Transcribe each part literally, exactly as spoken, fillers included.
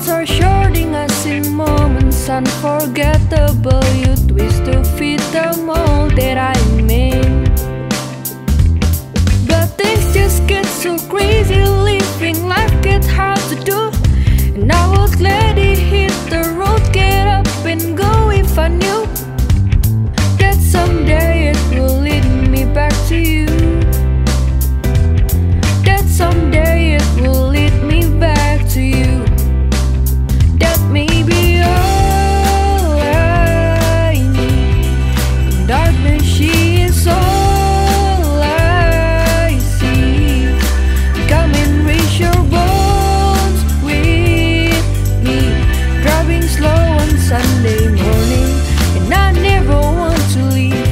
Thoughts are shorting us in moments unforgettable. You twist to fit the mold that I made, but things just get so crazy. Living life gets hard to do, and I would let it hit the road, get up and go if I knew that someday it will lead me back to you. That someday it will lead me back to you. That may be all I need. In darkness she is all I see. Come and raise your bones with me. Driving slow on Sunday morning, and I never want to leave.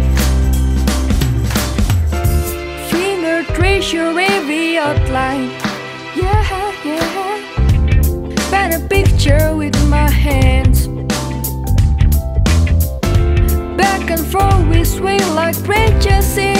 Finger trace your every outline, yeah, yeah. Paint a picture with my hands. Back and forth we sway like branches in